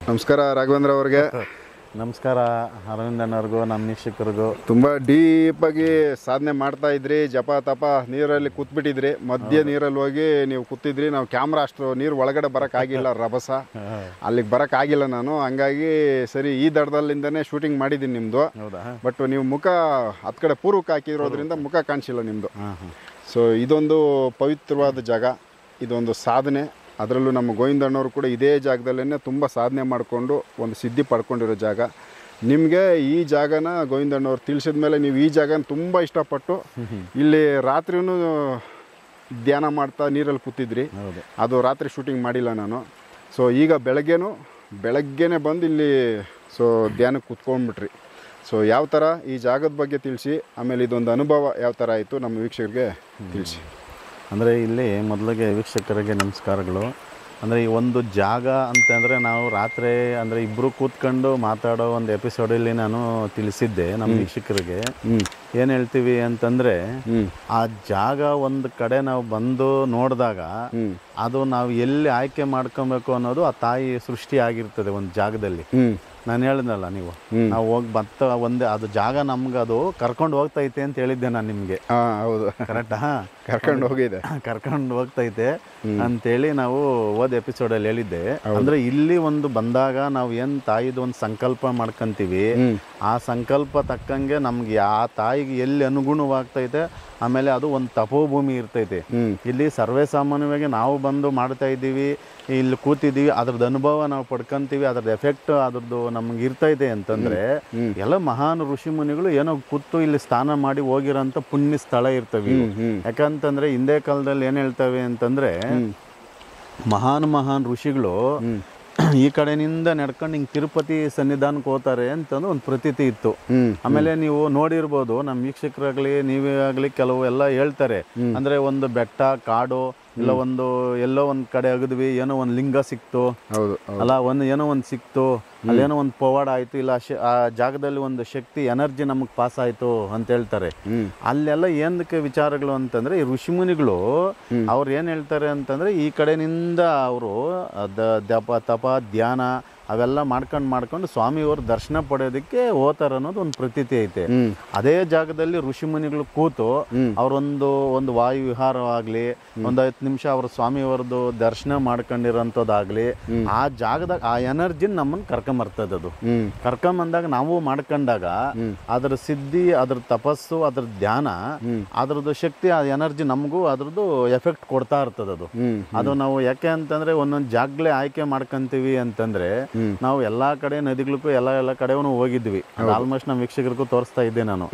ನಮಸ್ಕಾರ ರಾಘವೇಂದ್ರ ಅವ್ರಿಗೆ. ನಮಸ್ಕಾರ ಅರವಿಂದನವ್ರಿಗೂ ನಮ್ಮ ವೀಕ್ಷಕರಿಗೂ. ತುಂಬ ಡೀಪಾಗಿ ಸಾಧನೆ ಮಾಡ್ತಾ ಇದ್ರಿ, ಜಪ ತಪ ನೀರಲ್ಲಿ ಕೂತ್ಬಿಟ್ಟಿದ್ರಿ, ಮಧ್ಯ ನೀರಲ್ಲಿ ಹೋಗಿ ನೀವು ಕೂತಿದ್ರಿ. ನಾವು ಕ್ಯಾಮ್ರಾ ಅಷ್ಟು ನೀರು ಒಳಗಡೆ ಬರೋಕ್ಕಾಗಿಲ್ಲ, ರಭಸ ಅಲ್ಲಿಗೆ ಬರೋಕ್ಕಾಗಿಲ್ಲ ನಾನು. ಹಂಗಾಗಿ ಸರಿ ಈ ದಡದಲ್ಲಿಂದನೇ ಶೂಟಿಂಗ್ ಮಾಡಿದ್ದೀನಿ ನಿಮ್ಮದು. ಬಟ್ ನೀವು ಮುಖ ಹತ್ತು ಕಡೆ ಪೂರ್ವಕ್ಕೆ ಹಾಕಿರೋದ್ರಿಂದ ಮುಖ ಕಾಣಿಸಿಲ್ಲ ನಿಮ್ಮದು. ಸೊ ಇದೊಂದು ಪವಿತ್ರವಾದ ಜಾಗ, ಇದೊಂದು ಸಾಧನೆ. ಅದರಲ್ಲೂ ನಮ್ಮ ಗೋವಿಂದಣ್ಣವರು ಕೂಡ ಇದೇ ಜಾಗದಲ್ಲೇ ತುಂಬ ಸಾಧನೆ ಮಾಡಿಕೊಂಡು ಒಂದು ಸಿದ್ಧಿ ಪಡ್ಕೊಂಡಿರೋ ಜಾಗ. ನಿಮಗೆ ಈ ಜಾಗನ ಗೋವಿಂದಣ್ಣವ್ರು ತಿಳಿಸಿದ ಮೇಲೆ ನೀವು ಈ ಜಾಗನ ತುಂಬ ಇಷ್ಟಪಟ್ಟು ಇಲ್ಲಿ ರಾತ್ರಿನೂ ಧ್ಯಾನ ಮಾಡ್ತಾ ನೀರಲ್ಲಿ ಕೂತಿದ್ರಿ. ಅದು ರಾತ್ರಿ ಶೂಟಿಂಗ್ ಮಾಡಿಲ್ಲ ನಾನು. ಸೊ ಈಗ ಬೆಳಗ್ಗೆನೇ ಬಂದು ಇಲ್ಲಿ ಧ್ಯಾನಕ್ಕೆ ಕೂತ್ಕೊಂಡ್ಬಿಟ್ರಿ. ಸೊ ಯಾವ ಥರ ಈ ಜಾಗದ ಬಗ್ಗೆ ತಿಳಿಸಿ, ಆಮೇಲೆ ಇದೊಂದು ಅನುಭವ ಯಾವ ಥರ ಆಯಿತು ನಮ್ಮ ವೀಕ್ಷಕರಿಗೆ ತಿಳಿಸಿ. ಅಂದರೆ ಇಲ್ಲಿ ಮೊದಲಿಗೆ ವೀಕ್ಷಕರಿಗೆ ನಮಸ್ಕಾರಗಳು. ಅಂದರೆ ಈ ಒಂದು ಜಾಗ ಅಂತಂದರೆ ನಾವು ರಾತ್ರಿ ಅಂದರೆ ಇಬ್ಬರು ಕೂತ್ಕೊಂಡು ಮಾತಾಡೋ ಒಂದು ಎಪಿಸೋಡಲ್ಲಿ ನಾನು ತಿಳಿಸಿದ್ದೆ ನಮ್ಮ ವೀಕ್ಷಕರಿಗೆ. ಏನು ಹೇಳ್ತೀವಿ ಅಂತಂದರೆ, ಆ ಜಾಗ ಒಂದು ಕಡೆ ನಾವು ಬಂದು ನೋಡಿದಾಗ ಅದು ನಾವು ಎಲ್ಲಿ ಆಯ್ಕೆ ಮಾಡ್ಕೊಬೇಕು ಅನ್ನೋದು ಆ ತಾಯಿ ಸೃಷ್ಟಿ ಆಗಿರ್ತದೆ ಒಂದು ಜಾಗದಲ್ಲಿ. ನಾನು ಹೇಳಿದ್ನಲ್ಲ, ನಾವು ಹೋಗಿ ಒಂದೇ ಅದು ಜಾಗ ನಮ್ಗೆ ಅದು ಕರ್ಕೊಂಡು ಹೋಗ್ತೈತೆ ಅಂತ ಹೇಳಿದ್ದೆ ನಾನು ನಿಮಗೆ. ಹೌದು, ಕರೆಕ್ಟಾ? ಕರ್ಕೊಂಡು ಹೋಗ್ತೈತೆ ಅಂತೇಳಿ ನಾವು ಹೋದ ಎಪಿಸೋಡಲ್ಲಿ ಹೇಳಿದ್ದೆ. ಅಂದ್ರೆ ಇಲ್ಲಿ ಒಂದು ಬಂದಾಗ ನಾವು ಏನು ತಾಯಿದು ಒಂದು ಸಂಕಲ್ಪ ಮಾಡ್ಕೊಂತೀವಿ, ಆ ಸಂಕಲ್ಪ ತಕ್ಕಂಗೆ ನಮ್ಗೆ ಆ ತಾಯಿಗೆ ಎಲ್ಲಿ ಅನುಗುಣವಾಗ್ತೈತೆ, ಆಮೇಲೆ ಅದು ಒಂದು ತಪೋಭೂಮಿ ಇರ್ತೈತೆ. ಇಲ್ಲಿ ಸರ್ವೇ ಸಾಮಾನ್ಯವಾಗಿ ನಾವು ಬಂದು ಮಾಡ್ತಾ ಇದ್ದೀವಿ, ಇಲ್ಲಿ ಕೂತಿದ್ದೀವಿ, ಅದ್ರದ್ದು ಅನುಭವ ನಾವು ಪಡ್ಕೊಂತೀವಿ, ಅದ್ರದ್ದು ಎಫೆಕ್ಟ್ ಅದ್ರದ್ದು ನಮ್ಗೆ ಇರ್ತೈತೆ ಅಂತಂದ್ರೆ ಎಲ್ಲ ಮಹಾನ್ ಋಷಿ ಮುನಿಗಳು ಏನೋ ಕೂತು ಇಲ್ಲಿ ಸ್ನಾನ ಮಾಡಿ ಹೋಗಿರೋಂಥ ಪುಣ್ಯ ಸ್ಥಳ ಇರ್ತವೆ. ಯಾಕಂತಂದ್ರೆ ಹಿಂದೆ ಕಾಲದಲ್ಲಿ ಏನ್ ಹೇಳ್ತವೆ ಅಂತಂದ್ರೆ, ಮಹಾನ್ ಋಷಿಗಳು ಈ ಕಡೆನಿಂದ ನಡ್ಕೊಂಡು ಹಿಂಗೆ ತಿರುಪತಿ ಸನ್ನಿಧಾನಕ್ಕೆ ಹೋಗ್ತಾರೆ ಅಂತಂದು ಒಂದು ಪ್ರತೀತಿ ಇತ್ತು. ಆಮೇಲೆ ನೀವು ನೋಡಿರ್ಬೋದು, ನಮ್ಮ ವೀಕ್ಷಕರಾಗ್ಲಿ ನೀವೇ ಆಗ್ಲಿ ಕೆಲವು ಎಲ್ಲ ಹೇಳ್ತಾರೆ. ಅಂದ್ರೆ ಒಂದು ಬೆಟ್ಟ ಕಾಡು ಇಲ್ಲ ಎಲ್ಲೋ ಒಂದ್ ಕಡೆ ಅಗದ್ವಿ, ಏನೋ ಒಂದು ಲಿಂಗ ಸಿಕ್ತು, ಅಲ್ಲ ಏನೋ ಒಂದು ಸಿಕ್ತು, ಅಲ್ಲೇನೋ ಒಂದು ಪವಾಡ ಆಯ್ತು, ಇಲ್ಲ ಆ ಜಾಗದಲ್ಲಿ ಒಂದು ಶಕ್ತಿ ಎನರ್ಜಿ ನಮಗ್ ಪಾಸ್ ಆಯ್ತು ಅಂತ ಹೇಳ್ತಾರೆ. ಅಲ್ಲೆಲ್ಲ ಏನಕ್ಕೆ ವಿಚಾರಗಳು ಅಂತಂದ್ರೆ, ಈ ಋಷಿಮುನಿಗಳು ಅವ್ರು ಏನ್ ಹೇಳ್ತಾರೆ ಅಂತಂದ್ರೆ, ಈ ಕಡೆನಿಂದ ಅವರು ಜಪ ತಪ ಧ್ಯಾನ ಅವೆಲ್ಲ ಮಾಡ್ಕೊಂಡು ಸ್ವಾಮಿಯವ್ರ ದರ್ಶನ ಪಡೆಯೋದಕ್ಕೆ ಹೋಗ್ತಾರ ಅನ್ನೋದು ಒಂದು ಪ್ರತೀತಿ ಐತೆ. ಅದೇ ಜಾಗದಲ್ಲಿ ಋಷಿಮುನಿಗಳು ಕೂತು ಒಂದು ವಾಯು ವಿಹಾರವಾಗ್ಲಿ, ಒಂದು 10 ನಿಮಿಷ ಅವ್ರ ಸ್ವಾಮಿಯವ್ರದ್ದು ದರ್ಶನ ಮಾಡ್ಕೊಂಡಿರೋಂಥದ್ದಾಗ್ಲಿ, ಆ ಜಾಗದಾಗ ಆ ಎನರ್ಜಿ ನಮ್ಮನ್ನು ಕರ್ಕೊಂಬರ್ತದೆ. ಅದು ಕರ್ಕೊಂಬಂದಾಗ ನಾವು ಮಾಡ್ಕೊಂಡಾಗ ಅದ್ರ ಸಿದ್ಧಿ, ಅದ್ರ ತಪಸ್ಸು, ಅದ್ರ ಧ್ಯಾನ, ಅದ್ರದ್ದು ಶಕ್ತಿ, ಆ ಎನರ್ಜಿ ನಮಗೂ ಅದ್ರದ್ದು ಎಫೆಕ್ಟ್ ಕೊಡ್ತಾ ಇರ್ತದೆ. ಅದು ನಾವು ಯಾಕೆ ಅಂತಂದ್ರೆ ಒಂದೊಂದು ಜಾಗಲೇ ಆಯ್ಕೆ ಮಾಡ್ಕೊಂತೀವಿ ಅಂತಂದ್ರೆ, ನಾವು ಎಲ್ಲಾ ಕಡೆ ನದಿಗಳಿಗೂ ಎಲ್ಲ ಕಡೆನೂ ಹೋಗಿದ್ವಿ. ಆಲ್ಮೋಸ್ಟ್ ನಮ್ಮ ವೀಕ್ಷಕರಿಗೂ ತೋರಿಸ್ತಾ ಇದ್ದೆ ನಾನು.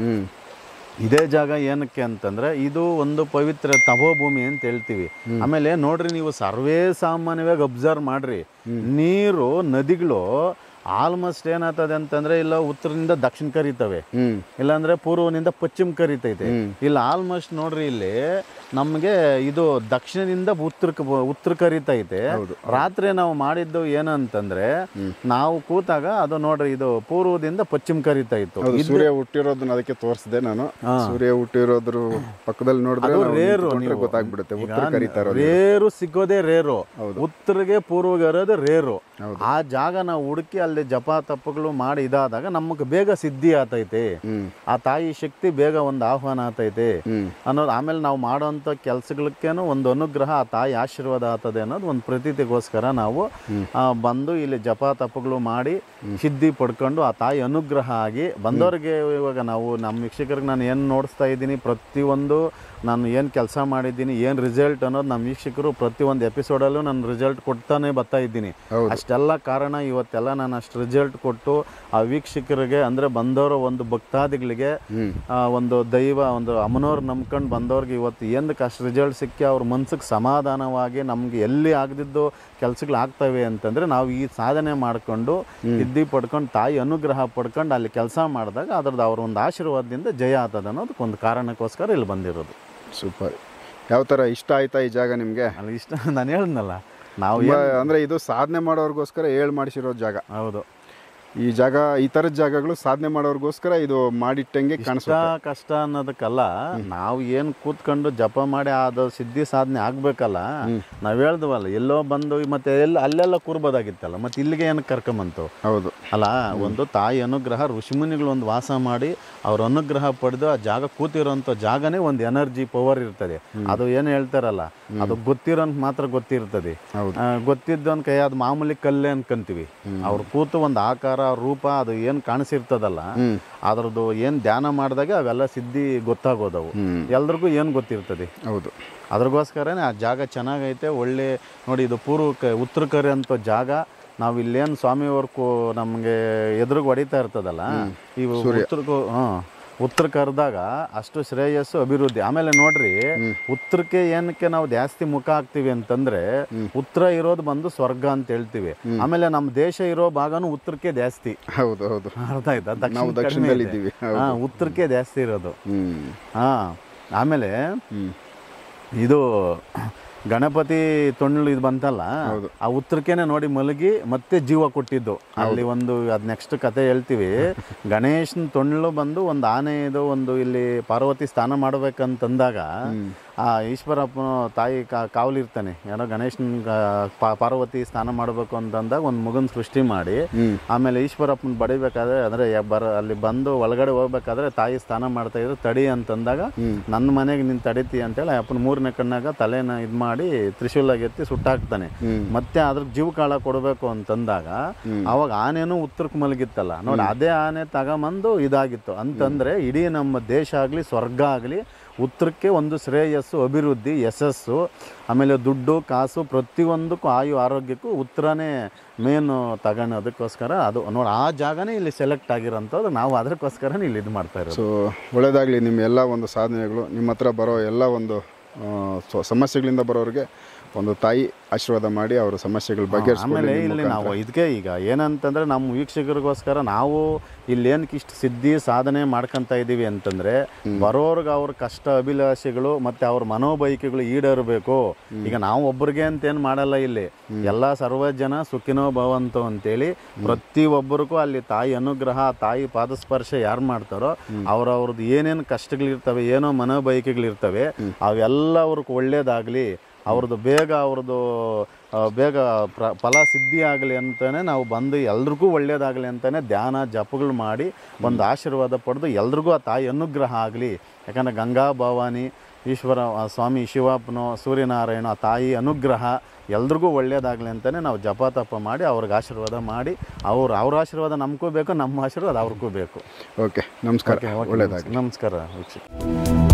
ಇದೇ ಜಾಗ ಏನಕ್ಕೆ ಅಂತಂದ್ರೆ, ಇದು ಒಂದು ಪವಿತ್ರ ತಪೋಭೂಮಿ ಅಂತ ಹೇಳ್ತೀವಿ. ಆಮೇಲೆ ನೋಡ್ರಿ, ನೀವು ಸರ್ವೇ ಸಾಮಾನ್ಯವಾಗಿ ಅಬ್ಸರ್ವ್ ಮಾಡ್ರಿ, ನೀರು ನದಿಗಳು ಆಲ್ಮೋಸ್ಟ್ ಏನಾಗ್ತದೆ ಅಂತಂದ್ರೆ, ಇಲ್ಲ ಉತ್ತರದಿಂದ ದಕ್ಷಿಣ ಕರೀತವೆ, ಇಲ್ಲಾಂದ್ರೆ ಪೂರ್ವನಿಂದ ಪಶ್ಚಿಮ ಕರೀತೈತೆ. ಇಲ್ಲ ಆಲ್ಮೋಸ್ಟ್ ನೋಡ್ರಿ, ಇಲ್ಲಿ ನಮ್ಗೆ ಇದು ದಕ್ಷಿಣದಿಂದ ಉತ್ತರ ಕರೀತೈತೆ. ರಾತ್ರಿ ನಾವು ಮಾಡಿದ್ದು ಏನಂತಂದ್ರೆ, ನಾವು ಕೂತಾಗ ಅದು ನೋಡ್ರಿ, ಇದು ಪೂರ್ವದಿಂದ ಪಶ್ಚಿಮ ಕರೀತಾ ಇತ್ತು. ಸೂರ್ಯ ಹುಟ್ಟಿರೋದನ್ನ ಅದಕ್ಕೆ ತೋರಿಸಿದೆ ನಾನು. ಸೂರ್ಯ ಹುಟ್ಟಿರೋದ್ರ ಪಕ್ಕದಲ್ಲಿ ನೋಡಿದ್ರೆ ರೇರು ಗೊತ್ತಾಗ್ಬಿಡುತ್ತೆ. ರೇರು ಸಿಗೋದೇ ರೇರು, ಉತ್ತರಗೆ ಪೂರ್ವಗೆ ಇರೋದು ರೇರು. ಆ ಜಾಗ ನಾವು ಹುಡುಕಿ ಅಲ್ಲಿ ಜಪ ತಪ್ಪಗಳು ಮಾಡಿ ಇದಾದಾಗ ನಮಗೆ ಬೇಗ ಸಿದ್ಧಿ ಆತೈತೆ, ಆ ತಾಯಿ ಶಕ್ತಿ ಬೇಗ ಒಂದು ಆಹ್ವಾನ ಆತೈತೆ ಅನ್ನೋದು. ಆಮೇಲೆ ನಾವು ಮಾಡೋಂಥ ಕೆಲಸಗಳಕ್ಕೇನು ಒಂದು ಅನುಗ್ರಹ, ಆ ತಾಯಿ ಆಶೀರ್ವಾದ ಆಗ್ತದೆ ಅನ್ನೋದು ಒಂದು ಪ್ರತೀತಿಗೋಸ್ಕರ ನಾವು ಬಂದು ಇಲ್ಲಿ ಜಪ ತಪ್ಪಗಳು ಮಾಡಿ ಸಿದ್ಧಿ ಪಡ್ಕೊಂಡು ಆ ತಾಯಿ ಅನುಗ್ರಹ ಆಗಿ ಬಂದವ್ರಿಗೆ. ಇವಾಗ ನಾವು ನಮ್ಮ ವೀಕ್ಷಕರಿಗೆ ನಾನು ಏನು ನೋಡಿಸ್ತಾ ಇದ್ದೀನಿ, ಪ್ರತಿಯೊಂದು ನಾನು ಏನು ಕೆಲಸ ಮಾಡಿದ್ದೀನಿ, ಏನು ರಿಸಲ್ಟ್ ಅನ್ನೋದು ನಮ್ಮ ವೀಕ್ಷಕರು ಪ್ರತಿಯೊಂದು ಎಪಿಸೋಡಲ್ಲೂ ನಾನು ರಿಸಲ್ಟ್ ಕೊಡ್ತಾನೆ ಬರ್ತಾ ಇದ್ದೀನಿ. ಅಷ್ಟೆಲ್ಲ ಕಾರಣ ಇವತ್ತೆಲ್ಲ ನಾನು ಅಷ್ಟು ರಿಸಲ್ಟ್ ಕೊಟ್ಟು ಆ ವೀಕ್ಷಕರಿಗೆ, ಅಂದರೆ ಬಂದವರ ಒಂದು ಭಕ್ತಾದಿಗಳಿಗೆ ಒಂದು ದೈವ, ಒಂದು ಅಮ್ಮನವ್ರು ನಂಬ್ಕೊಂಡು ಬಂದವ್ರಿಗೆ ಇವತ್ತು ಏನಕ್ಕೆ ಅಷ್ಟು ರಿಸಲ್ಟ್ ಸಿಕ್ಕಿ ಅವ್ರ ಮನ್ಸಿಗೆ ಸಮಾಧಾನವಾಗಿ ನಮ್ಗೆ ಎಲ್ಲಿ ಆಗದಿದ್ದು ಕೆಲಸಗಳು ಆಗ್ತವೆ ಅಂತಂದರೆ, ನಾವು ಈ ಸಾಧನೆ ಮಾಡಿಕೊಂಡು ಸಿದ್ಧಿ ಪಡ್ಕೊಂಡು ತಾಯಿ ಅನುಗ್ರಹ ಪಡ್ಕೊಂಡು ಅಲ್ಲಿ ಕೆಲಸ ಮಾಡಿದಾಗ ಅದ್ರದ್ದು ಅವ್ರ ಒಂದು ಆಶೀರ್ವಾದದಿಂದ ಜಯ ಆಗ್ತದೆ ಅನ್ನೋದಕ್ಕೆ ಒಂದು ಕಾರಣಕ್ಕೋಸ್ಕರ ಇಲ್ಲಿ ಬಂದಿರೋದು. ಸೂಪರ್. ಯಾವ ಥರ ಇಷ್ಟ ಆಯ್ತಾ ಈ ಜಾಗ ನಿಮಗೆ? ಅಲ್ಲಿ ಇಷ್ಟ, ನಾನು ಹೇಳಿದ್ನಲ್ಲ, ನಾವು ಅಂದರೆ ಇದು ಸಾಧನೆ ಮಾಡೋರ್ಗೋಸ್ಕರ ಮಾಡಿಸಿರೋ ಜಾಗ. ಹೌದು. ಈ ಜಾಗ ಈ ಥರದ ಜಾಗಗಳು ಸಾಧನೆ ಮಾಡೋರ್ಗೋಸ್ಕರ ಇದು ಮಾಡಿಟ್ಟಂಗೆ ಕಾಣಿಸುತ್ತೆ. ಕಷ್ಟ ಅನ್ನೋದಕ್ಕಲ್ಲ, ನಾವು ಏನು ಕೂತ್ಕೊಂಡು ಜಪ ಮಾಡಿ ಅದು ಸಿದ್ಧಿ ಸಾಧನೆ ಆಗ್ಬೇಕಲ್ಲ. ನಾವ್ ಹೇಳ್ದವಲ್ಲ, ಎಲ್ಲೋ ಬಂದು ಮತ್ತೆ ಅಲ್ಲೆಲ್ಲ ಕೂರ್ಬೋದಾಗಿತ್ತಲ್ಲ, ಮತ್ತೆ ಇಲ್ಲಿಗೆ ಏನಕ್ಕೆ ಕರ್ಕೊಂಬಂತು? ಹೌದು ಅಲ್ಲ, ಒಂದು ತಾಯಿ ಅನುಗ್ರಹ, ಋಷಿಮುನಿಗಳು ಒಂದು ವಾಸ ಮಾಡಿ ಅವ್ರ ಅನುಗ್ರಹ ಪಡೆದು ಆ ಜಾಗ ಕೂತಿರೋಂಥ ಜಾಗನೇ ಒಂದು ಎನರ್ಜಿ ಪವರ್ ಇರ್ತದೆ. ಅದು ಏನು ಹೇಳ್ತಾರಲ್ಲ, ಅದು ಗೊತ್ತಿರೋನ್ ಮಾತ್ರ ಗೊತ್ತಿರ್ತದೆ. ಗೊತ್ತಿದ್ದೊಂದು ಕೈ ಅದು ಮಾಮೂಲಿ ಕಲ್ಲೇ ಅನ್ಕಂತೀವಿ. ಅವ್ರು ಕೂತು ಒಂದು ಆಕಾರ ರೂಪ ಅದು ಏನು ಕಾಣಿಸಿರ್ತದಲ್ಲ, ಅದ್ರದ್ದು ಏನು ಧ್ಯಾನ ಮಾಡಿದಾಗ ಅವೆಲ್ಲ ಸಿದ್ಧಿ ಗೊತ್ತಾಗೋದವು. ಎಲ್ರಿಗೂ ಏನು ಗೊತ್ತಿರ್ತದೆ. ಹೌದು, ಅದ್ರಗೋಸ್ಕರನೇ ಆ ಜಾಗ ಚೆನ್ನಾಗೈತೆ. ಒಳ್ಳೆ ನೋಡಿ, ಇದು ಉತ್ತರ ಕರೆ ಅಂತ ಜಾಗ. ನಾವು ಇಲ್ಲೇನು ಸ್ವಾಮಿಯವ್ರು ನಮಗೆ ಎದುರಿಗೆ ಹೊಡಿತಾ ಇರ್ತದಲ್ಲ, ಇವು ಉತ್ತರ ಕರೆದಾಗ ಅಷ್ಟು ಶ್ರೇಯಸ್ಸು, ಅಭಿವೃದ್ಧಿ. ಆಮೇಲೆ ನೋಡ್ರಿ, ಉತ್ತರಕ್ಕೆ ಏನಕ್ಕೆ ನಾವು ಜಾಸ್ತಿ ಮುಖ ಹಾಕ್ತಿವಿ ಅಂತಂದ್ರೆ, ಉತ್ತರ ಇರೋದು ಬಂದು ಸ್ವರ್ಗ ಅಂತ ಹೇಳ್ತೀವಿ. ಆಮೇಲೆ ನಮ್ಮ ದೇಶ ಇರೋ ಭಾಗನೂ ಉತ್ತರಕ್ಕೆ ಜಾಸ್ತಿ. ಹೌದು ಹೌದು, ಅರ್ಥ ಆಯ್ತಾ? ದಕ್ಷಿಣದಲ್ಲಿ ಉತ್ತರಕ್ಕೆ ಜಾಸ್ತಿ ಇರೋದು. ಆಮೇಲೆ ಇದು ಗಣಪತಿ ತೊಣ್ಣಲು ಇದು ಬಂತಲ್ಲ, ಆ ಉತ್ತರಕ್ಕೇನೆ ನೋಡಿ ಮಲಗಿ ಮತ್ತೆ ಜೀವ ಕೊಟ್ಟಿದ್ದು. ಅಲ್ಲಿ ಒಂದು ಅದ್ ನೆಕ್ಸ್ಟ್ ಕತೆ ಹೇಳ್ತೀವಿ. ಗಣೇಶನ ತೊಣ್ಣಲು ಬಂದು ಒಂದು ಆನೆ ಇದು ಒಂದು ಇಲ್ಲಿ ಪಾರ್ವತಿ ಸ್ನಾನ ಮಾಡ್ಬೇಕಂತಂದಾಗ ಆ ಈಶ್ವರಪ್ಪನ ತಾಯಿ ಕಾವಲಿರ್ತಾನೆ. ಏನೋ ಗಣೇಶನ ಪಾರ್ವತಿ ಸ್ನಾನ ಮಾಡಬೇಕು ಅಂತಂದಾಗ ಒಂದು ಮಗನ ಸೃಷ್ಟಿ ಮಾಡಿ, ಆಮೇಲೆ ಈಶ್ವರಪ್ಪನ ಬಡಿಬೇಕಾದ್ರೆ ಅಂದ್ರೆ ಅಲ್ಲಿ ಬಂದು ಒಳಗಡೆ ಹೋಗ್ಬೇಕಾದ್ರೆ ತಾಯಿ ಸ್ನಾನ ಮಾಡ್ತಾ ಇದ್ರು. ತಡಿ ಅಂತಂದಾಗ, ನನ್ನ ಮನೆಗೆ ನೀನು ತಡಿತಿ ಅಂತೇಳಿ ಅಪ್ಪನ 3ನೇ ಕಣ್ಣಾಗ ತಲೆನ ಇದು ಮಾಡಿ ತ್ರಿಶೂಲಾಗಿ ಎತ್ತಿ ಸುಟ್ಟಾಕ್ತಾನೆ. ಮತ್ತೆ ಅದ್ರ ಜೀವ ಕಾಳ ಕೊಡಬೇಕು ಅಂತಂದಾಗ ಅವಾಗ ಆನೆನೂ ಉತ್ತರಕ್ಕೆ ಮಲಗಿತ್ತಲ್ಲ ನೋಡಿ, ಅದೇ ಆನೆ ತಗೊಂಬಂದು ಇದಾಗಿತ್ತು. ಅಂತಂದ್ರೆ ಇಡೀ ನಮ್ಮ ದೇಶ ಆಗಲಿ ಸ್ವರ್ಗ ಆಗಲಿ ಉತ್ತರಕ್ಕೆ ಒಂದು ಶ್ರೇಯಸ್ಸು, ಅಭಿವೃದ್ಧಿ, ಯಶಸ್ಸು, ಆಮೇಲೆ ದುಡ್ಡು ಕಾಸು ಪ್ರತಿಯೊಂದಕ್ಕೂ ಆಯು ಆರೋಗ್ಯಕ್ಕೂ ಉತ್ತರನೇ ಮೇನು ತಗೊಳೋದಕ್ಕೋಸ್ಕರ ಅದು ನೋಡಿ ಆ ಜಾಗನೇ ಇಲ್ಲಿ ಸೆಲೆಕ್ಟ್ ಆಗಿರೋಂಥದ್ದು. ನಾವು ಅದಕ್ಕೋಸ್ಕರ ಇಲ್ಲಿ ಇದು ಮಾಡ್ತಾ ಇರೋದು. ಸೊ ಒಳ್ಳೆಯದಾಗಲಿ ನಿಮ್ಮ ಎಲ್ಲ ಒಂದು ಸಾಧನೆಗಳು. ನಿಮ್ಮ ಹತ್ರ ಬರೋ ಎಲ್ಲ ಒಂದು ಸಮಸ್ಯೆಗಳಿಂದ ಬರೋರಿಗೆ ಒಂದು ತಾಯಿ ಆಶೀರ್ವಾದ ಮಾಡಿ ಅವರ ಸಮಸ್ಯೆಗಳ ಬಗ್ಗೆ. ಆಮೇಲೆ ಇಲ್ಲಿ ನಾವು ಇದಕ್ಕೆ ಈಗ ಏನಂತಂದರೆ, ನಮ್ಮ ವೀಕ್ಷಕರಿಗೋಸ್ಕರ ನಾವು ಇಲ್ಲೇನಕ್ಕೆ ಇಷ್ಟು ಸಿದ್ಧಿ ಸಾಧನೆ ಮಾಡ್ಕೊತಾ ಇದ್ದೀವಿ ಅಂತಂದರೆ, ಬರೋರ್ಗೆ ಅವ್ರ ಕಷ್ಟ ಅಭಿಲಾಷೆಗಳು ಮತ್ತು ಅವ್ರ ಮನೋಬಯಕೆಗಳು ಈಡೇರಬೇಕು. ಈಗ ನಾವು ಒಬ್ರಿಗೆ ಅಂತೇನು ಮಾಡಲ್ಲ, ಇಲ್ಲಿ ಎಲ್ಲ ಸರ್ವ ಜನ ಸುಖಿನೋ ಭವಂತು ಅಂತೇಳಿ ಪ್ರತಿಯೊಬ್ಬರಿಗೂ ಅಲ್ಲಿ ತಾಯಿ ಅನುಗ್ರಹ, ತಾಯಿ ಪಾದಸ್ಪರ್ಶ ಯಾರು ಮಾಡ್ತಾರೋ ಅವ್ರವ್ರದ್ದು ಏನೇನು ಕಷ್ಟಗಳಿರ್ತವೆ, ಏನೋ ಮನೋಬಯಕೆಗಳಿರ್ತವೆ, ಅವೆಲ್ಲ ಅವ್ರಿಗೆ ಒಳ್ಳೇದಾಗಲಿ, ಅವ್ರದ್ದು ಬೇಗ ಫಲ ಸಿದ್ಧಿ ಆಗಲಿ ಅಂತಲೇ ನಾವು ಬಂದು ಎಲ್ರಿಗೂ ಒಳ್ಳೇದಾಗಲಿ ಅಂತಲೇ ಧ್ಯಾನ ಜಪಗಳು ಮಾಡಿ ಒಂದು ಆಶೀರ್ವಾದ ಪಡೆದು ಎಲ್ರಿಗೂ ಆ ತಾಯಿ ಅನುಗ್ರಹ ಆಗಲಿ. ಯಾಕಂದರೆ ಗಂಗಾ ಭವಾನಿ, ಈಶ್ವರ ಸ್ವಾಮಿ ಶಿವಪ್ಪನೋ, ಸೂರ್ಯನಾರಾಯಣ, ಆ ತಾಯಿ ಅನುಗ್ರಹ ಎಲ್ರಿಗೂ ಒಳ್ಳೇದಾಗಲಿ ಅಂತಲೇ ನಾವು ಜಪ ತಪ ಮಾಡಿ ಅವ್ರಿಗೆ ಆಶೀರ್ವಾದ ಮಾಡಿ, ಅವ್ರ ಆಶೀರ್ವಾದ ನಮಗೂ ಬೇಕು, ನಮ್ಮ ಆಶೀರ್ವಾದ ಅವ್ರಿಗೂ ಬೇಕು. ಓಕೆ, ನಮಸ್ಕಾರ. ಒಳ್ಳೆಯದಾಗಲಿ. ನಮಸ್ಕಾರ ವೀಕ್ಷಕ.